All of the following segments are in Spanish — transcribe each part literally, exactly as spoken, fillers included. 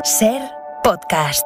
Ser Podcast.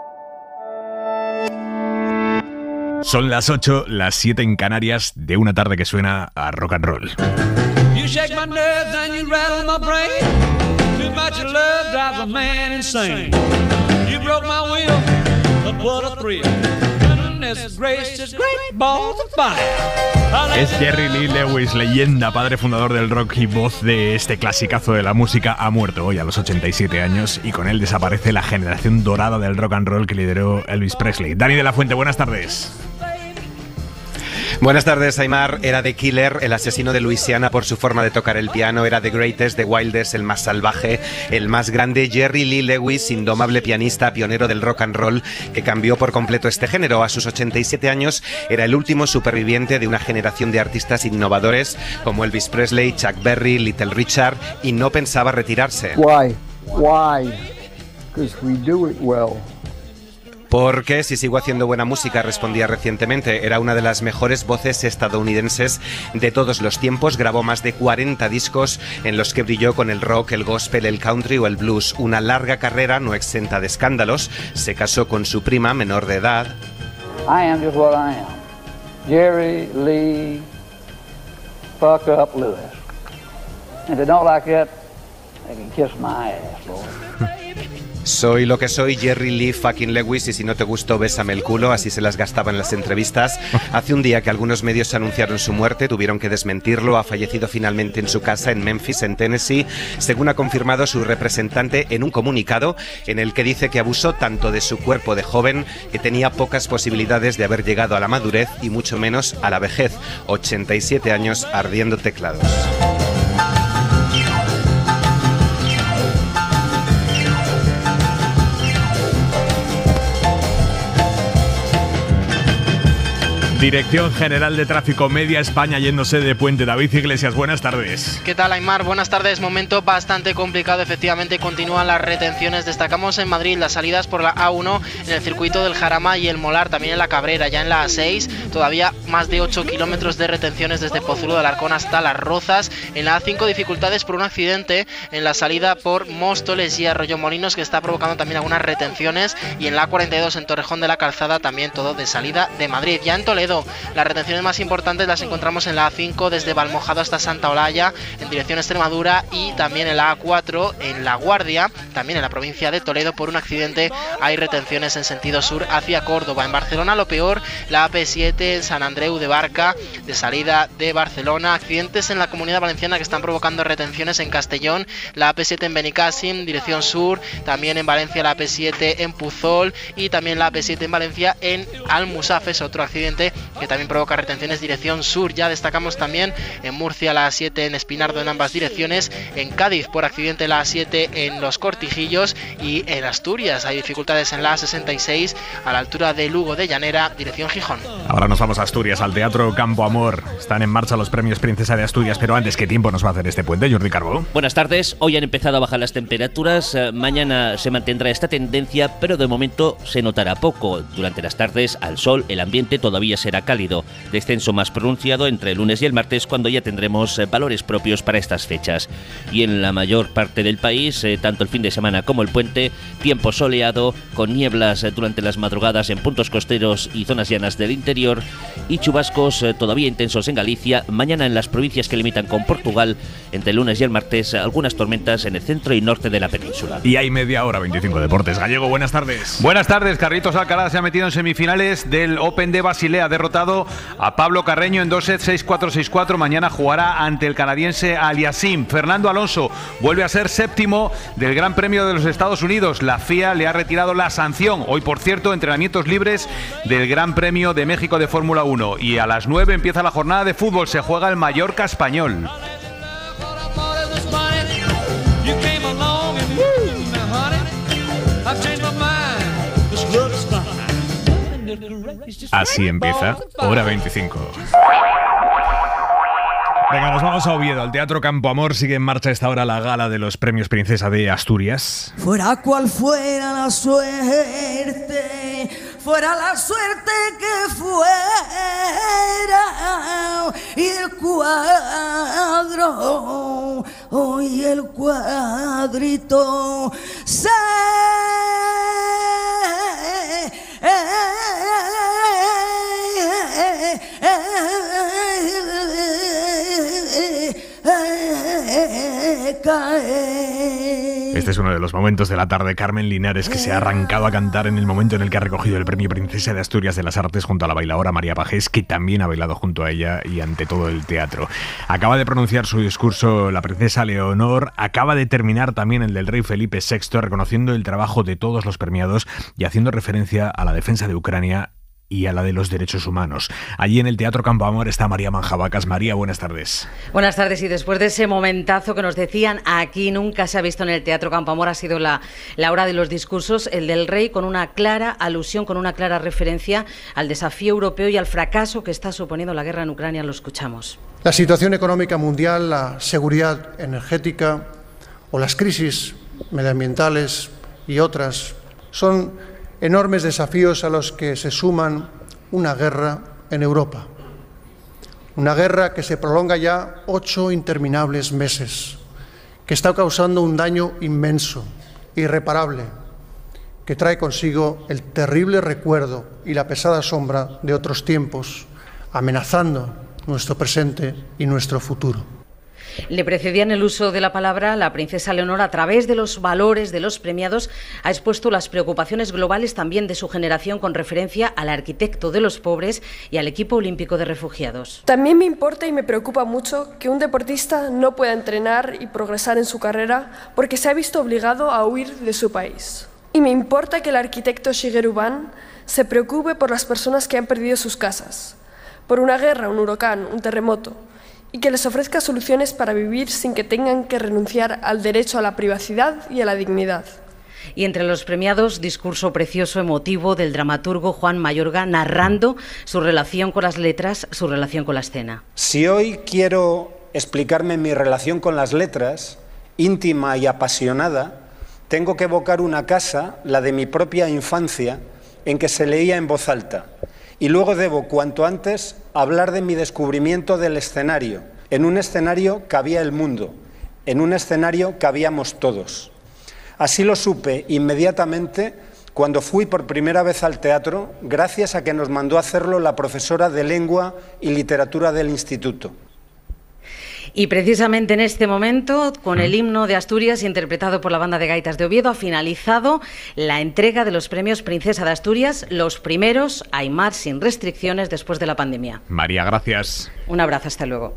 Son las ocho, las siete en Canarias, de una tarde que suena a rock and roll. You shake my nerves and you rattle my brain. Too much of love drives a man insane. You broke my will, but what a thrill. Goodness gracious, great balls of fire. Es Jerry Lee Lewis, leyenda, padre fundador del rock y voz de este clasicazo de la música. Ha muerto hoy a los ochenta y siete años y con él desaparece la generación dorada del rock and roll que lideró Elvis Presley. Dani de la Fuente, buenas tardes. Buenas tardes, Aymar. Era The Killer, el asesino de Luisiana por su forma de tocar el piano. Era The Greatest, The Wildest, el más salvaje, el más grande. Jerry Lee Lewis, indomable pianista, pionero del rock and roll, que cambió por completo este género. A sus ochenta y siete años era el último superviviente de una generación de artistas innovadores como Elvis Presley, Chuck Berry, Little Richard, y no pensaba retirarse. Why? Why? Because we do it well. Porque si sigo haciendo buena música, respondía recientemente. Era una de las mejores voces estadounidenses de todos los tiempos. Grabó más de cuarenta discos en los que brilló con el rock, el gospel, el country o el blues. Una larga carrera no exenta de escándalos. Se casó con su prima menor de edad. I am just what I am. Jerry Lee fuck up Lewis. And if they don't like it, they can kiss my ass, Lord. Soy lo que soy, Jerry Lee fucking Lewis, y si no te gustó, bésame el culo. Así se las gastaba en las entrevistas. Hace un día que algunos medios anunciaron su muerte, tuvieron que desmentirlo. Ha fallecido finalmente en su casa en Memphis, en Tennessee, según ha confirmado su representante en un comunicado en el que dice que abusó tanto de su cuerpo de joven que tenía pocas posibilidades de haber llegado a la madurez y mucho menos a la vejez. ochenta y siete años ardiendo teclados. Dirección General de Tráfico Media España yéndose de puente. David Iglesias, buenas tardes. ¿Qué tal, Aymar? Buenas tardes. Momento bastante complicado, efectivamente. Continúan las retenciones. Destacamos en Madrid las salidas por la A uno en el circuito del Jarama y el Molar, también en la Cabrera. Ya en la A seis, todavía más de ocho kilómetros de retenciones desde Pozuelo de Alarcón hasta Las Rozas. En la A cinco, dificultades por un accidente en la salida por Móstoles y Arroyomolinos, que está provocando también algunas retenciones. Y en la A cuarenta y dos, en Torrejón de la Calzada, también todo de salida de Madrid. Ya en Toledo, las retenciones más importantes las encontramos en la A cinco desde Valmojado hasta Santa Olalla en dirección Extremadura, y también en la A cuatro en La Guardia, también en la provincia de Toledo. Por un accidente hay retenciones en sentido sur hacia Córdoba. En Barcelona lo peor, la A P siete en San Andreu de Barca de salida de Barcelona. Accidentes en la Comunidad Valenciana que están provocando retenciones en Castellón, la A P siete en Benicàssim dirección sur, también en Valencia la A P siete en Puzol y también la A P siete en Valencia en Almusafes, otro accidente que también provoca retenciones dirección sur. Ya destacamos también en Murcia la A siete en Espinardo en ambas direcciones, en Cádiz por accidente la A siete en Los Cortijillos, y en Asturias hay dificultades en la A sesenta y seis a la altura de Lugo de Llanera dirección Gijón. Ahora nos vamos a Asturias, al Teatro Campo Amor. Están en marcha los premios Princesa de Asturias, pero antes, ¿qué tiempo nos va a hacer este puente, Jordi Carbó? Buenas tardes. Hoy han empezado a bajar las temperaturas, mañana se mantendrá esta tendencia, pero de momento se notará poco. Durante las tardes, al sol, el ambiente todavía será cálido. Descenso más pronunciado entre el lunes y el martes, cuando ya tendremos eh, valores propios para estas fechas. Y en la mayor parte del país, eh, tanto el fin de semana como el puente, tiempo soleado, con nieblas eh, durante las madrugadas en puntos costeros y zonas llanas del interior, y chubascos eh, todavía intensos en Galicia. Mañana en las provincias que limitan con Portugal, entre el lunes y el martes, algunas tormentas en el centro y norte de la península. Y hay media hora, veinticinco Deportes. Gallego, buenas tardes. Buenas tardes. Carlitos Alcaraz se ha metido en semifinales del Open de Basilea, derrotado a Pablo Carreño en dos sets, seis cuatro seis cuatro. Mañana jugará ante el canadiense Aliassime. Fernando Alonso vuelve a ser séptimo del Gran Premio de los Estados Unidos. La F I A le ha retirado la sanción. Hoy, por cierto, entrenamientos libres del Gran Premio de México de Fórmula uno. Y a las nueve empieza la jornada de fútbol. Se juega el Mallorca Español. Así empieza Hora veinticinco. Venga, nos vamos a Oviedo, al Teatro Campo Amor. Sigue en marcha a esta hora la gala de los premios Princesa de Asturias. Fuera cual fuera la suerte, fuera la suerte que fuera, y el cuadro, hoy el cuadrito se caer. Este es uno de los momentos de la tarde. Carmen Linares, que se ha arrancado a cantar en el momento en el que ha recogido el premio Princesa de Asturias de las Artes junto a la bailadora María Pajés, que también ha bailado junto a ella y ante todo el teatro. Acaba de pronunciar su discurso la princesa Leonor, acaba de terminar también el del rey Felipe sexto, reconociendo el trabajo de todos los premiados y haciendo referencia a la defensa de Ucrania y a la de los derechos humanos. Allí en el Teatro Campo Amor está María Manjabacas. María, buenas tardes. Buenas tardes, y después de ese momentazo que nos decían, aquí nunca se ha visto en el Teatro Campo Amor, ha sido la, la hora de los discursos, el del rey, con una clara alusión, con una clara referencia al desafío europeo y al fracaso que está suponiendo la guerra en Ucrania. Lo escuchamos. La situación económica mundial, la seguridad energética o las crisis medioambientales y otras son enormes desafíos a los que se suman una guerra en Europa. Una guerra que se prolonga ya ocho interminables meses, que está causando un daño inmenso, irreparable, que trae consigo el terrible recuerdo y la pesada sombra de otros tiempos, amenazando nuestro presente y nuestro futuro. Le precedía en el uso de la palabra la princesa Leonor. A través de los valores de los premiados ha expuesto las preocupaciones globales también de su generación, con referencia al arquitecto de los pobres y al equipo olímpico de refugiados. También me importa y me preocupa mucho que un deportista no pueda entrenar y progresar en su carrera porque se ha visto obligado a huir de su país. Y me importa que el arquitecto Shigeru Ban se preocupe por las personas que han perdido sus casas, por una guerra, un huracán, un terremoto, y que les ofrezca soluciones para vivir sin que tengan que renunciar al derecho a la privacidad y a la dignidad. Y entre los premiados, discurso precioso, emotivo del dramaturgo Juan Mayorga, narrando su relación con las letras, su relación con la escena. Si hoy quiero explicarme mi relación con las letras, íntima y apasionada, tengo que evocar una casa, la de mi propia infancia, en que se leía en voz alta. Y luego debo, cuanto antes, hablar de mi descubrimiento del escenario. En un escenario cabía el mundo, en un escenario cabíamos todos. Así lo supe inmediatamente cuando fui por primera vez al teatro, gracias a que nos mandó a hacerlo la profesora de Lengua y Literatura del Instituto. Y precisamente en este momento, con el himno de Asturias interpretado por la Banda de Gaitas de Oviedo, ha finalizado la entrega de los premios Princesa de Asturias, los primeros Aimar sin restricciones después de la pandemia. María, gracias. Un abrazo, hasta luego.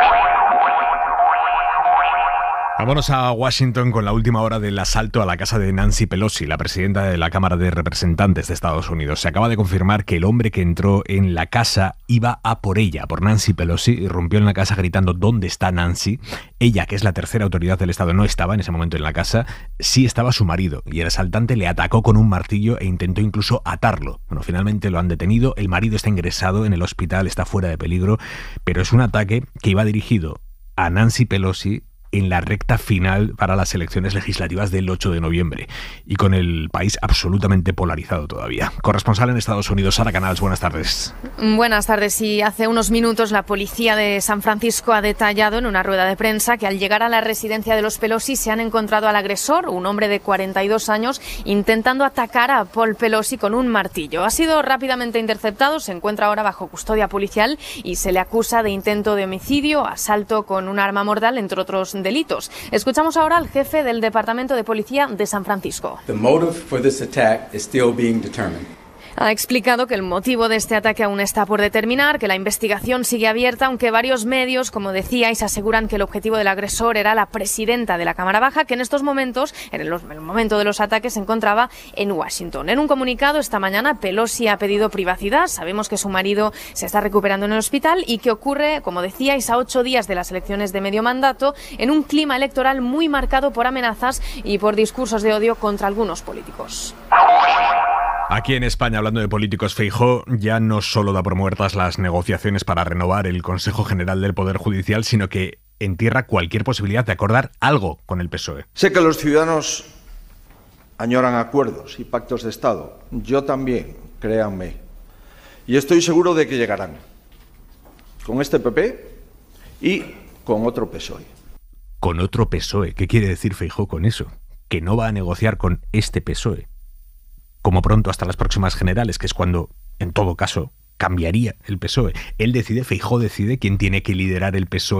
Vámonos a Washington con la última hora del asalto a la casa de Nancy Pelosi, la presidenta de la Cámara de Representantes de Estados Unidos. Se acaba de confirmar que el hombre que entró en la casa iba a por ella, por Nancy Pelosi, y irrumpió en la casa gritando ¿dónde está Nancy? Ella, que es la tercera autoridad del Estado, no estaba en ese momento en la casa, sí estaba su marido, y el asaltante le atacó con un martillo e intentó incluso atarlo. Bueno, finalmente lo han detenido, el marido está ingresado en el hospital, está fuera de peligro, pero es un ataque que iba dirigido a Nancy Pelosi en la recta final para las elecciones legislativas del ocho de noviembre y con el país absolutamente polarizado todavía. Corresponsal en Estados Unidos, Sara Canals, buenas tardes. Buenas tardes. Y hace unos minutos la policía de San Francisco ha detallado en una rueda de prensa que al llegar a la residencia de los Pelosi se han encontrado al agresor, un hombre de cuarenta y dos años, intentando atacar a Paul Pelosi con un martillo. Ha sido rápidamente interceptado, se encuentra ahora bajo custodia policial y se le acusa de intento de homicidio, asalto con un arma mortal, entre otros delitos. Escuchamos ahora al jefe del Departamento de Policía de San Francisco. The motive for this attack is still being determined. Ha explicado que el motivo de este ataque aún está por determinar, que la investigación sigue abierta, aunque varios medios, como decíais, aseguran que el objetivo del agresor era la presidenta de la Cámara Baja, que en estos momentos, en el, en el momento de los ataques, se encontraba en Washington. En un comunicado esta mañana, Pelosi ha pedido privacidad. Sabemos que su marido se está recuperando en el hospital y que ocurre, como decíais, a ocho días de las elecciones de medio mandato, en un clima electoral muy marcado por amenazas y por discursos de odio contra algunos políticos. Aquí en España, hablando de políticos, Feijóo ya no solo da por muertas las negociaciones para renovar el Consejo General del Poder Judicial, sino que entierra cualquier posibilidad de acordar algo con el P S O E. Sé que los ciudadanos añoran acuerdos y pactos de Estado. Yo también, créanme. Y estoy seguro de que llegarán. Con este P P y con otro P S O E. Con otro P S O E. ¿Qué quiere decir Feijóo con eso? Que no va a negociar con este P S O E. Como pronto hasta las próximas generales, que es cuando, en todo caso, cambiaría el P S O E. Él decide, Feijóo decide quién tiene que liderar el P S O E para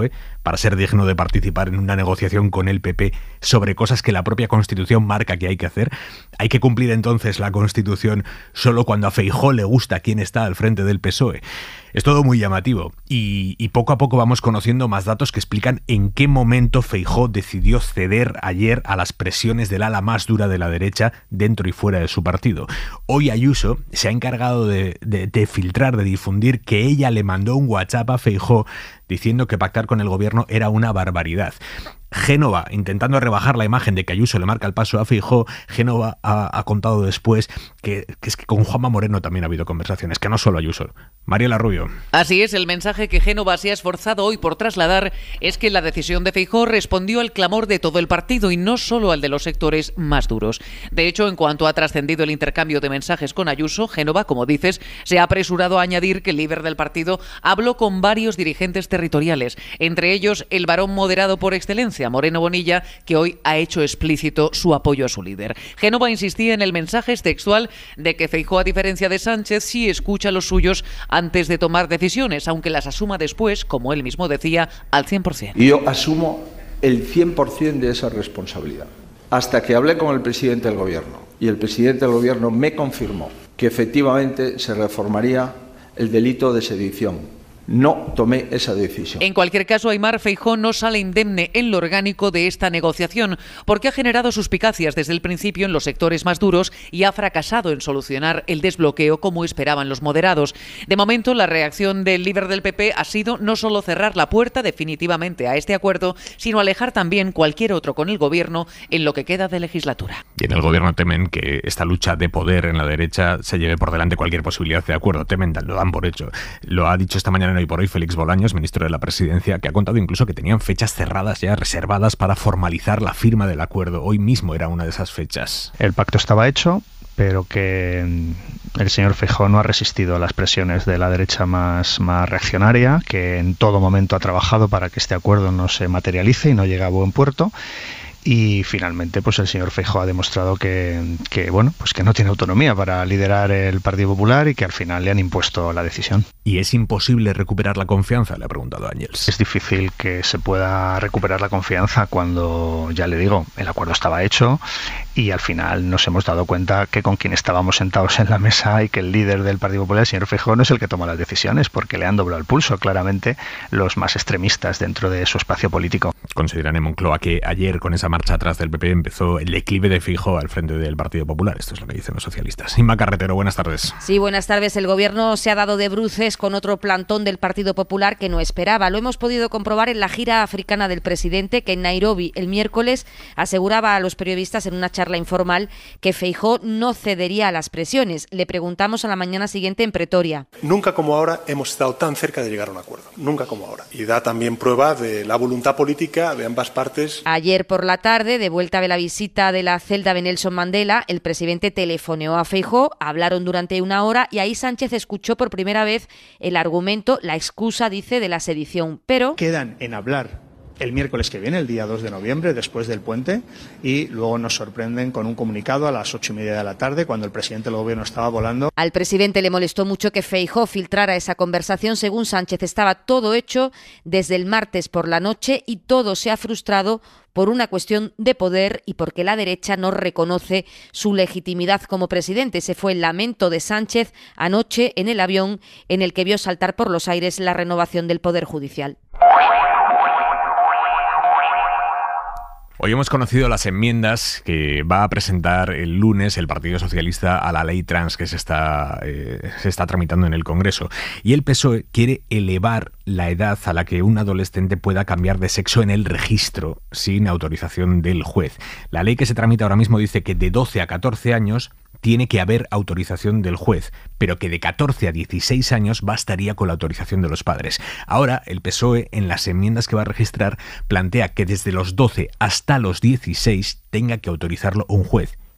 para ser digno de participar en una negociación con el P P sobre cosas que la propia Constitución marca que hay que hacer? ¿Hay que cumplir entonces la Constitución solo cuando a Feijóo le gusta quién está al frente del P S O E? Es todo muy llamativo y, y poco a poco vamos conociendo más datos que explican en qué momento Feijóo decidió ceder ayer a las presiones del ala más dura de la derecha dentro y fuera de su partido. Hoy Ayuso se ha encargado de, de, de filtrar, de difundir que ella le mandó un WhatsApp a Feijóo diciendo que pactar con el gobierno era una barbaridad. Génova, intentando rebajar la imagen de que Ayuso le marca el paso a Feijóo, Génova ha, ha contado después que, que es que con Juanma Moreno también ha habido conversaciones, que no solo Ayuso. Mariela Rubio. Así es, el mensaje que Génova se ha esforzado hoy por trasladar es que la decisión de Feijóo respondió al clamor de todo el partido y no solo al de los sectores más duros. De hecho, en cuanto ha trascendido el intercambio de mensajes con Ayuso, Génova, como dices, se ha apresurado a añadir que el líder del partido habló con varios dirigentes territoriales, entre ellos el varón moderado por excelencia, Moreno Bonilla, que hoy ha hecho explícito su apoyo a su líder. Génova insistía en el mensaje textual de que Feijóo, a diferencia de Sánchez, sí escucha a los suyos antes de tomar decisiones, aunque las asuma después, como él mismo decía, al cien por ciento. Y yo asumo el cien por ciento de esa responsabilidad. Hasta que hablé con el presidente del Gobierno y el presidente del Gobierno me confirmó que efectivamente se reformaría el delito de sedición. No tomé esa decisión. En cualquier caso, Aimar, Feijóo no sale indemne en lo orgánico de esta negociación, porque ha generado suspicacias desde el principio en los sectores más duros y ha fracasado en solucionar el desbloqueo como esperaban los moderados. De momento, la reacción del líder del P P ha sido no solo cerrar la puerta definitivamente a este acuerdo, sino alejar también cualquier otro con el gobierno en lo que queda de legislatura. Y en el gobierno temen que esta lucha de poder en la derecha se lleve por delante cualquier posibilidad de acuerdo. Temen, lo dan por hecho. Lo ha dicho esta mañana Hoy por Hoy Félix Bolaños, ministro de la Presidencia, que ha contado incluso que tenían fechas cerradas ya, reservadas para formalizar la firma del acuerdo. Hoy mismo era una de esas fechas. El pacto estaba hecho, pero que el señor Feijóo no ha resistido a las presiones de la derecha más, más reaccionaria, que en todo momento ha trabajado para que este acuerdo no se materialice y no llegue a buen puerto. Y finalmente, pues el señor Feijóo ha demostrado que, que, bueno, pues que no tiene autonomía para liderar el Partido Popular y que al final le han impuesto la decisión. ¿Y es imposible recuperar la confianza?, le ha preguntado Ángels. Es difícil que se pueda recuperar la confianza cuando, ya le digo, el acuerdo estaba hecho y al final nos hemos dado cuenta que con quien estábamos sentados en la mesa y que el líder del Partido Popular, el señor Feijóo, no es el que toma las decisiones, porque le han doblado el pulso claramente los más extremistas dentro de su espacio político. Consideran en Moncloa que ayer, con esa marcha atrás del P P, empezó el declive de Feijóo al frente del Partido Popular. Esto es lo que dicen los socialistas. Inma Carretero, buenas tardes. Sí, buenas tardes. El gobierno se ha dado de bruces con otro plantón del Partido Popular que no esperaba. Lo hemos podido comprobar en la gira africana del presidente, que en Nairobi el miércoles aseguraba a los periodistas en una charla informal que Feijóo no cedería a las presiones. Le preguntamos a la mañana siguiente en Pretoria. Nunca como ahora hemos estado tan cerca de llegar a un acuerdo. Nunca como ahora. Y da también prueba de la voluntad política de ambas partes. Ayer por la tarde, de vuelta de la visita de la celda de Nelson Mandela, el presidente telefoneó a Feijóo, hablaron durante una hora y ahí Sánchez escuchó por primera vez el argumento, la excusa, dice, de la sedición. Pero quedan en hablar el miércoles que viene, el día dos de noviembre, después del puente, y luego nos sorprenden con un comunicado a las ocho y media de la tarde, cuando el presidente del gobierno estaba volando. Al presidente le molestó mucho que Feijóo filtrara esa conversación. Según Sánchez, estaba todo hecho desde el martes por la noche y todo se ha frustrado por una cuestión de poder y porque la derecha no reconoce su legitimidad como presidente. Ese fue el lamento de Sánchez anoche en el avión en el que vio saltar por los aires la renovación del Poder Judicial. Hoy hemos conocido las enmiendas que va a presentar el lunes el Partido Socialista a la ley trans que se está, eh, se está tramitando en el Congreso. Y el P S O E quiere elevar la edad a la que un adolescente pueda cambiar de sexo en el registro sin autorización del juez. La ley que se tramita ahora mismo dice que de doce a catorce años tiene que haber autorización del juez, pero que de catorce a dieciséis años bastaría con la autorización de los padres. Ahora, el P S O E, en las enmiendas que va a registrar, plantea que desde los doce hasta los dieciséis tenga que autorizarlo un juez.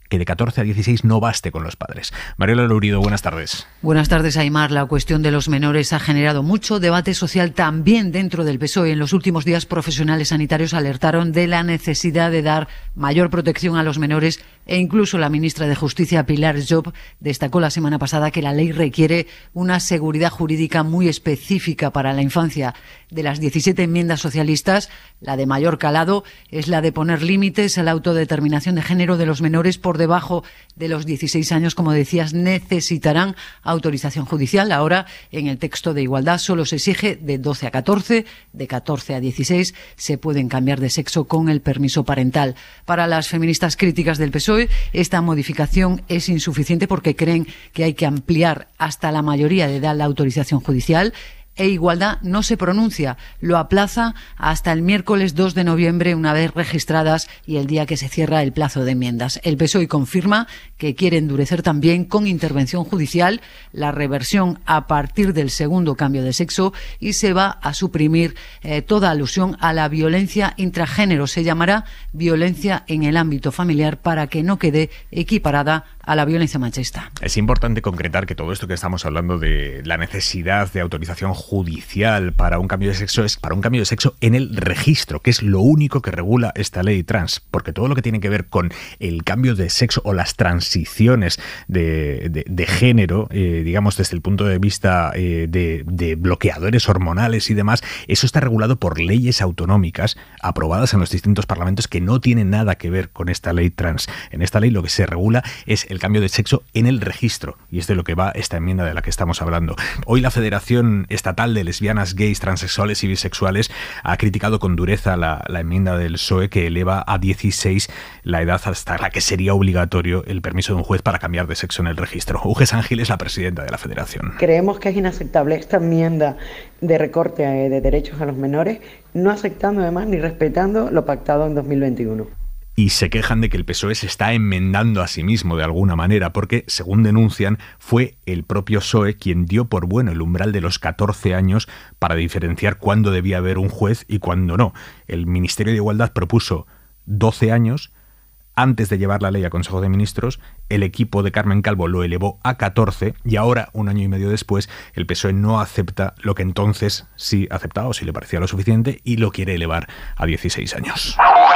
que de catorce a dieciséis no baste con los padres. Mariela Lourido, buenas tardes. Buenas tardes, Aimar. La cuestión de los menores ha generado mucho debate social también dentro del P S O E. En los últimos días, profesionales sanitarios alertaron de la necesidad de dar mayor protección a los menores e incluso la ministra de Justicia, Pilar Job, destacó la semana pasada que la ley requiere una seguridad jurídica muy específica para la infancia. De las diecisiete enmiendas socialistas, la de mayor calado es la de poner límites a la autodeterminación de género de los menores por debajo de los dieciséis años, como decías, necesitarán autorización judicial. Ahora, en el texto de igualdad, solo se exige de doce a catorce, de catorce a dieciséis se pueden cambiar de sexo con el permiso parental. Para las feministas críticas del P S O E, esta modificación es insuficiente porque creen que hay que ampliar hasta la mayoría de edad la autorización judicial. E Igualdad no se pronuncia, lo aplaza hasta el miércoles dos de noviembre, una vez registradas y el día que se cierra el plazo de enmiendas. El P S O E confirma que quiere endurecer también con intervención judicial la reversión a partir del segundo cambio de sexo y se va a suprimir eh, toda alusión a la violencia intragénero. Se llamará violencia en el ámbito familiar para que no quede equiparada a la violencia machista. Es importante concretar que todo esto que estamos hablando de la necesidad de autorización judicial para un cambio de sexo es para un cambio de sexo en el registro, que es lo único que regula esta ley trans, porque todo lo que tiene que ver con el cambio de sexo o las transiciones de, de, de género, eh, digamos desde el punto de vista eh, de, de bloqueadores hormonales y demás, eso está regulado por leyes autonómicas aprobadas en los distintos parlamentos que no tienen nada que ver con esta ley trans. En esta ley lo que se regula es el cambio de sexo en el registro, y es de lo que va esta enmienda de la que estamos hablando. Hoy la Federación Estatal de Lesbianas, Gays, Transexuales y Bisexuales ha criticado con dureza la, la enmienda del P S O E que eleva a dieciséis la edad hasta la que sería obligatorio el permiso de un juez para cambiar de sexo en el registro. Uge Sángil es la presidenta de la Federación. Creemos que es inaceptable esta enmienda de recorte de derechos a los menores, no aceptando además ni respetando lo pactado en dos mil veintiuno. Y se quejan de que el P S O E se está enmendando a sí mismo de alguna manera, porque, según denuncian, fue el propio P S O E quien dio por bueno el umbral de los catorce años para diferenciar cuándo debía haber un juez y cuándo no. El Ministerio de Igualdad propuso doce años. Antes de llevar la ley a Consejo de Ministros, el equipo de Carmen Calvo lo elevó a catorce y ahora, un año y medio después, el P S O E no acepta lo que entonces sí aceptaba o sí le parecía lo suficiente y lo quiere elevar a dieciséis años.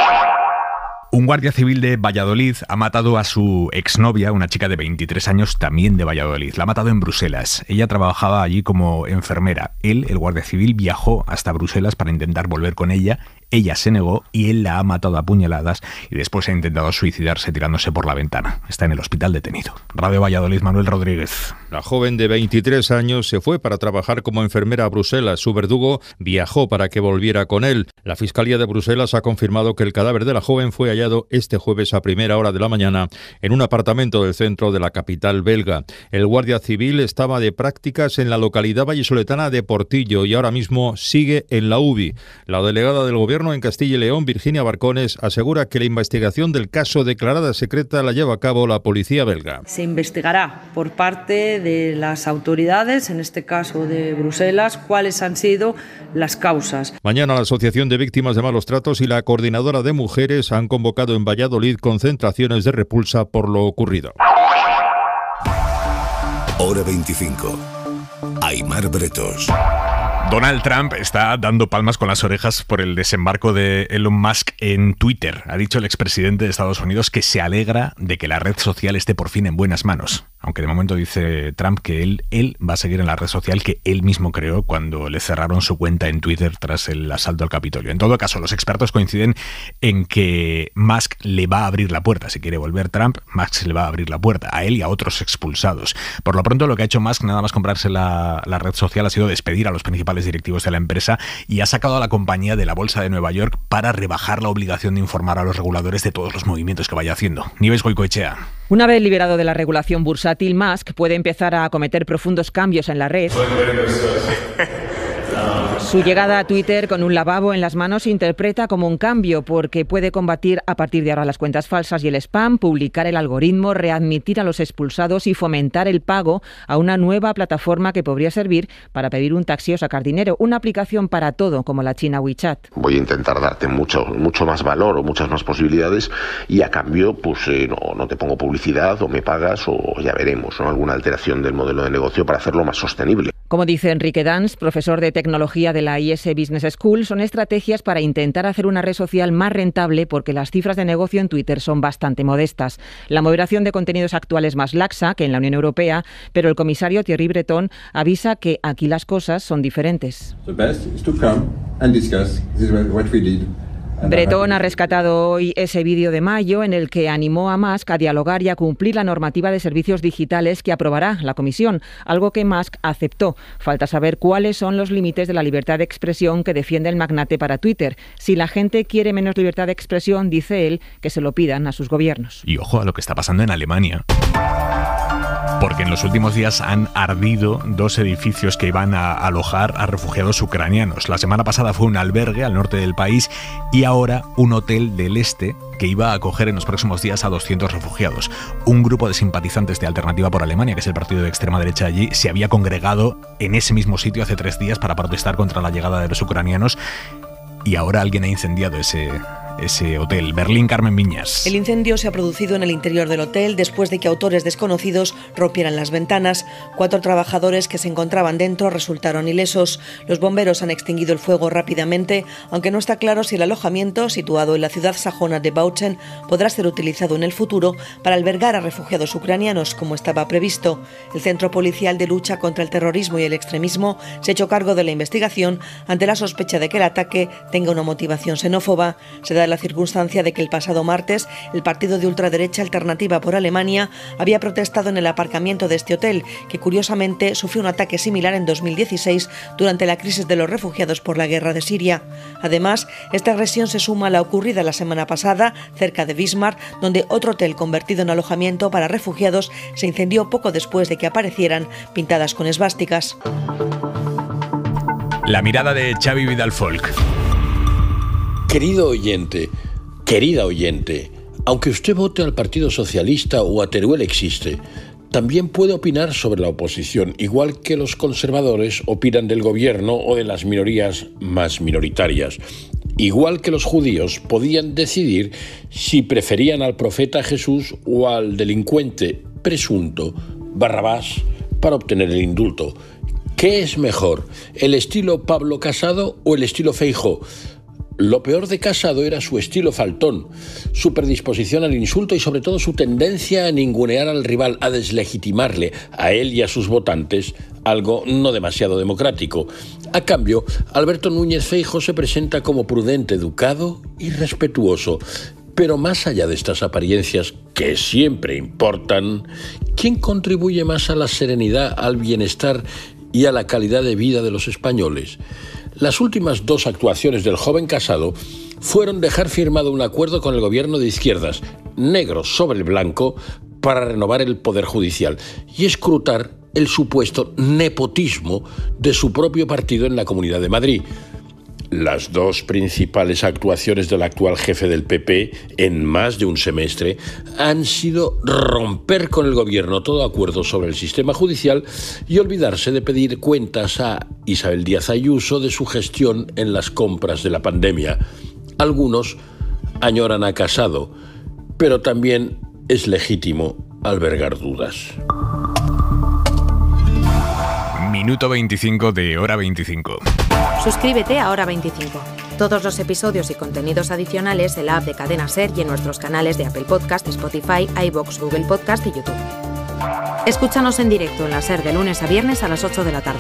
Un guardia civil de Valladolid ha matado a su exnovia, una chica de veintitrés años, también de Valladolid. La ha matado en Bruselas. Ella trabajaba allí como enfermera. Él, el guardia civil, viajó hasta Bruselas para intentar volver con ella. Ella se negó y él la ha matado a puñaladas y después ha intentado suicidarse tirándose por la ventana. Está en el hospital detenido. Radio Valladolid, Manuel Rodríguez. La joven de veintitrés años se fue para trabajar como enfermera a Bruselas. Su verdugo viajó para que volviera con él. La Fiscalía de Bruselas ha confirmado que el cadáver de la joven fue hallado este jueves a primera hora de la mañana en un apartamento del centro de la capital belga. El guardia civil estaba de prácticas en la localidad vallisoletana de Portillo y ahora mismo sigue en la U B I. La delegada del gobierno en Castilla y León, Virginia Barcones, asegura que la investigación del caso declarada secreta la lleva a cabo la policía belga. Se investigará por parte de las autoridades, en este caso de Bruselas, cuáles han sido las causas. Mañana la Asociación de Víctimas de Malos Tratos y la Coordinadora de Mujeres han convocado en Valladolid concentraciones de repulsa por lo ocurrido. Hora veinticinco. Aimar Bretos. Donald Trump está dando palmas con las orejas por el desembarco de Elon Musk en Twitter. Ha dicho el expresidente de Estados Unidos que se alegra de que la red social esté por fin en buenas manos. Aunque de momento dice Trump que él, él va a seguir en la red social que él mismo creó cuando le cerraron su cuenta en Twitter tras el asalto al Capitolio. En todo caso, los expertos coinciden en que Musk le va a abrir la puerta. Si quiere volver Trump, Musk le va a abrir la puerta a él y a otros expulsados. Por lo pronto, lo que ha hecho Musk, nada más comprarse la, la red social, ha sido despedir a los principales directivos de la empresa y ha sacado a la compañía de la bolsa de Nueva York para rebajar la obligación de informar a los reguladores de todos los movimientos que vaya haciendo. Nieves Goicoechea. Una vez liberado de la regulación bursátil, Musk puede empezar a acometer profundos cambios en la red Su llegada a Twitter con un lavabo en las manos se interpreta como un cambio porque puede combatir a partir de ahora las cuentas falsas y el spam, publicar el algoritmo, readmitir a los expulsados y fomentar el pago a una nueva plataforma que podría servir para pedir un taxi o sacar dinero. Una aplicación para todo, como la china WeChat. Voy a intentar darte mucho, mucho más valor o muchas más posibilidades y a cambio pues eh, no, no te pongo publicidad o me pagas o ya veremos, ¿no? Alguna alteración del modelo de negocio para hacerlo más sostenible. Como dice Enrique Dans, profesor de tecnología de la I S Business School, son estrategias para intentar hacer una red social más rentable porque las cifras de negocio en Twitter son bastante modestas. La moderación de contenidos actual es más laxa que en la Unión Europea, pero el comisario Thierry Breton avisa que aquí las cosas son diferentes. The best is to come and discuss. This is what we did. Breton ha rescatado hoy ese vídeo de mayo en el que animó a Musk a dialogar y a cumplir la normativa de servicios digitales que aprobará la Comisión, algo que Musk aceptó. Falta saber cuáles son los límites de la libertad de expresión que defiende el magnate para Twitter. Si la gente quiere menos libertad de expresión, dice él, que se lo pidan a sus gobiernos. Y ojo a lo que está pasando en Alemania. Porque en los últimos días han ardido dos edificios que iban a alojar a refugiados ucranianos. La semana pasada fue un albergue al norte del país y ahora un hotel del este que iba a acoger en los próximos días a doscientos refugiados. Un grupo de simpatizantes de Alternativa por Alemania, que es el partido de extrema derecha allí, se había congregado en ese mismo sitio hace tres días para protestar contra la llegada de los ucranianos y ahora alguien ha incendiado ese... ese hotel. Berlín, Carmen Viñas. El incendio se ha producido en el interior del hotel después de que autores desconocidos rompieran las ventanas. Cuatro trabajadores que se encontraban dentro resultaron ilesos. Los bomberos han extinguido el fuego rápidamente, aunque no está claro si el alojamiento, situado en la ciudad sajona de Bautzen, podrá ser utilizado en el futuro para albergar a refugiados ucranianos, como estaba previsto. El Centro Policial de Lucha contra el Terrorismo y el Extremismo se ha hecho cargo de la investigación ante la sospecha de que el ataque tenga una motivación xenófoba. Se da la circunstancia de que el pasado martes el partido de ultraderecha Alternativa por Alemania había protestado en el aparcamiento de este hotel, que curiosamente sufrió un ataque similar en dos mil dieciséis durante la crisis de los refugiados por la guerra de Siria. Además, esta agresión se suma a la ocurrida la semana pasada cerca de Wismar, donde otro hotel convertido en alojamiento para refugiados se incendió poco después de que aparecieran pintadas con esvásticas. La mirada de Xavi Vidal Folk. Querido oyente, querida oyente, aunque usted vote al Partido Socialista o a Teruel existe, también puede opinar sobre la oposición, igual que los conservadores opinan del gobierno o de las minorías más minoritarias. Igual que los judíos podían decidir si preferían al profeta Jesús o al delincuente presunto Barrabás para obtener el indulto. ¿Qué es mejor, el estilo Pablo Casado o el estilo Feijóo? Lo peor de Casado era su estilo faltón, su predisposición al insulto y sobre todo su tendencia a ningunear al rival, a deslegitimarle a él y a sus votantes, algo no demasiado democrático. A cambio, Alberto Núñez Feijóo se presenta como prudente, educado y respetuoso. Pero más allá de estas apariencias, que siempre importan, ¿quién contribuye más a la serenidad, al bienestar y a la calidad de vida de los españoles? Las últimas dos actuaciones del joven Casado fueron dejar firmado un acuerdo con el gobierno de izquierdas, negro sobre el blanco, para renovar el Poder Judicial y escrutar el supuesto nepotismo de su propio partido en la Comunidad de Madrid. Las dos principales actuaciones del actual jefe del P P en más de un semestre han sido romper con el gobierno todo acuerdo sobre el sistema judicial y olvidarse de pedir cuentas a Isabel Díaz Ayuso de su gestión en las compras de la pandemia. Algunos añoran a Casado, pero también es legítimo albergar dudas. Minuto veinticinco de Hora veinticinco. Suscríbete a Hora veinticinco. Todos los episodios y contenidos adicionales en la app de Cadena Ser y en nuestros canales de Apple Podcast, Spotify, iVoox, Google Podcast y YouTube. Escúchanos en directo en la Ser de lunes a viernes a las ocho de la tarde.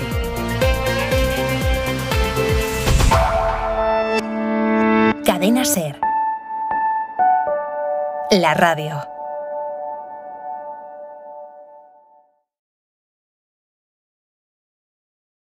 Cadena Ser. La radio.